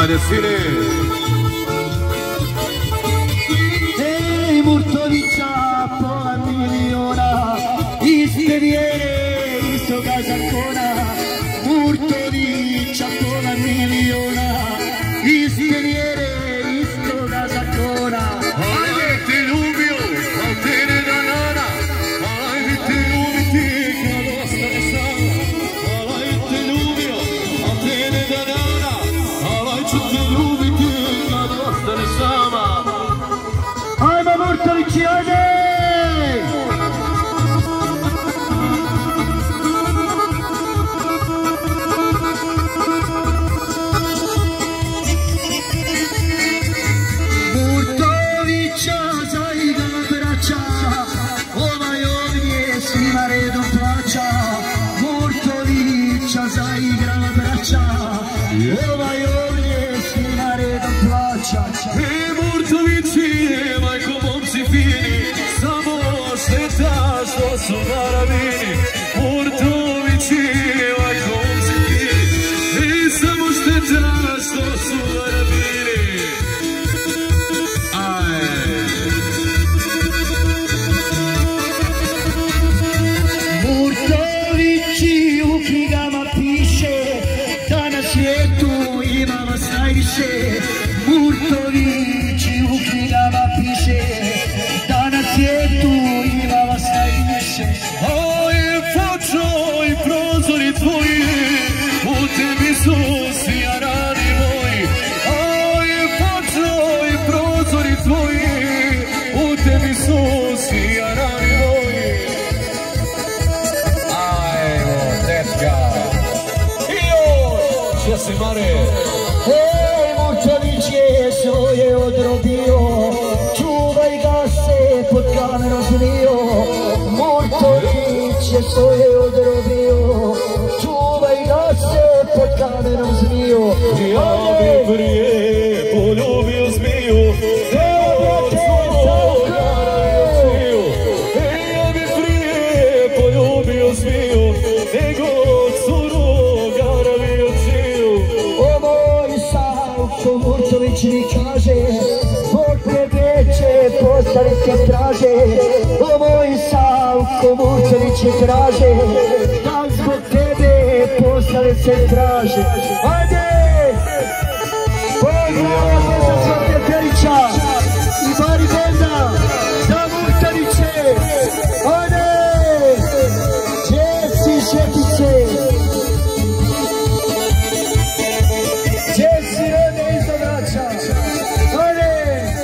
Ajde, sine! Ej, Murtovića, pola miliona, iste vjere, istoga zakona. Murtovića, pola miliona, iste vjere, istoga zakona. Ajde te ljubio, al te ne danana, ajde te ljubiti kad ostane sama. Ajde te ljubio, al te ne danana, ajde ću te ljubiti kad ostane sama. Ajmo Murtovići, ajde! Murtovića zaigrala braća, ovaj ovdje svima redom plaća. Murtovića zaigrala braća, ovaj ovdje svima redom plaća. Murtovići, majko momci fini, samo šteta što su na ravini. Murtovići, majko momci fini, samo šteta što su na ravini. Murtovići u knjigama piše da na svijetu ima vas najviše. Murtovići u knjigama piše da na svijetu ima vas najviše. Aj, fočo i prozori tvoji, u tebi su svi rani moji. Aj, fočo i prozori tvoji, u tebi su svi rani moji. Ajmo, tetka. I još, što se mare? Ej, Murtović je svoje odrobio, čuvaj ga se pod kamerom zmio. Murtović je svoje odrobio, čuvaj ga se pod kamerom zmio. Ja bi prije poljubio zmiju, nego curoga zmiju. Ja bi prije poljubio zmiju, nego curoga zmiju. O moj Savko, Murtović mi kaže, zbog tebe će postaviti te traže. O moj Savko, Murtović mi kaže, da zbog tebe postave se traže. Ajde! Pozdravljate za Svate Perića i Bari Benda, za Murtoviće. Ajde! Gdje si šepice? Gdje si rode iz dogača? Ajde!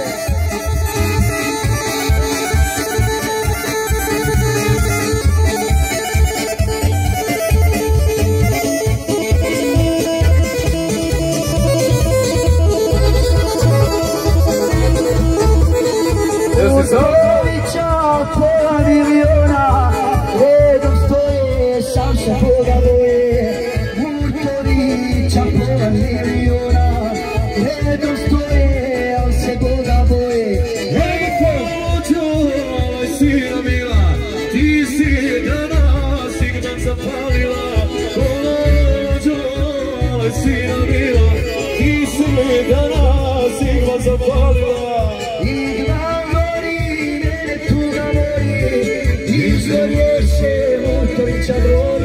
Murtovića pola miliona, redom stoje, sam se Boga boje. Murtovića pola miliona, redom stoje, al se Boga boje. Oj, sina mila, ti si danas sigman zapalila. Oj, sina mila, ti si danas sigman zapalila. Izgorješe Murtovića broj.